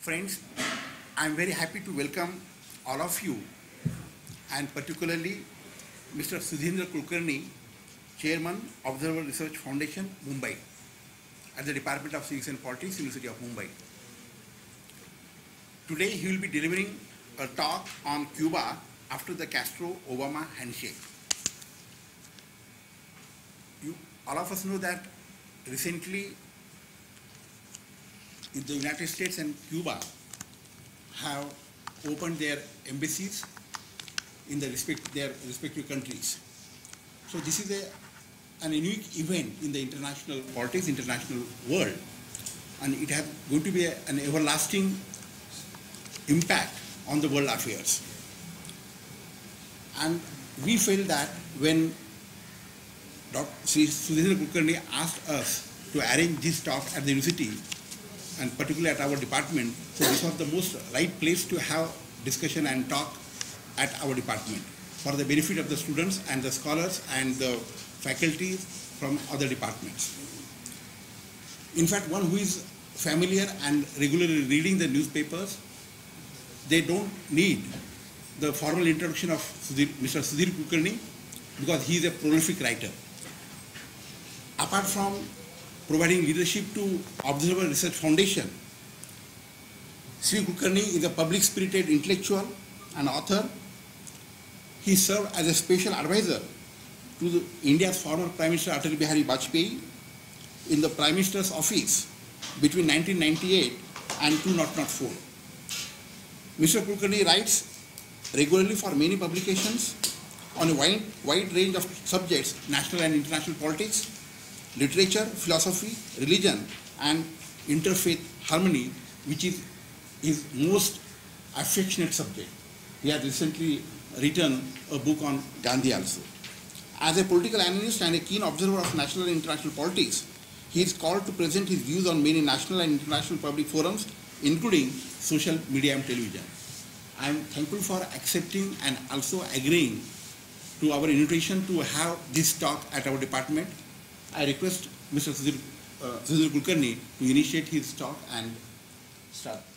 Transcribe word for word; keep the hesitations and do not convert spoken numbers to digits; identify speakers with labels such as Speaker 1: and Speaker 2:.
Speaker 1: Friends, I am very happy to welcome all of you, and particularly Mister Surendra Kulkarni, Chairman, Observer Research Foundation, Mumbai, at the Department of Civics and Politics, University of Mumbai. Today he will be delivering a talk on Cuba after the Castro-Obama handshake. You, all of us know that recently in the United States and Cuba have opened their embassies in the respect, their respective countries. So this is a, an unique event in the international politics, international world, and it has going to be a, an everlasting impact on the world affairs. And we feel that when Doctor Surendra Kulkarni asked us to arrange this talk at the university, and particularly at our department, so this was the most right place to have discussion and talk at our department for the benefit of the students and the scholars and the faculty from other departments. In fact, one who is familiar and regularly reading the newspapers, they don't need the formal introduction of Mister Surendra Kulkarni because he is a prolific writer. Apart from providing leadership to Observer Research Foundation, Sri Kulkarni is a public-spirited intellectual and author. He served as a special advisor to the, India's former Prime Minister Atal Bihari Vajpayee in the Prime Minister's office between nineteen ninety-eight and two thousand four. Mister Kulkarni writes regularly for many publications on a wide, wide range of subjects: national and international politics, literature, philosophy, religion, and interfaith harmony, which is his most affectionate subject. He has recently written a book on Gandhi also. As a political analyst and a keen observer of national and international politics, he is called to present his views on many national and international public forums, including social media and television. I am thankful for accepting and also agreeing to our invitation to have this talk at our department. I request Mister Surendra uh, Kulkarni to initiate his talk and start.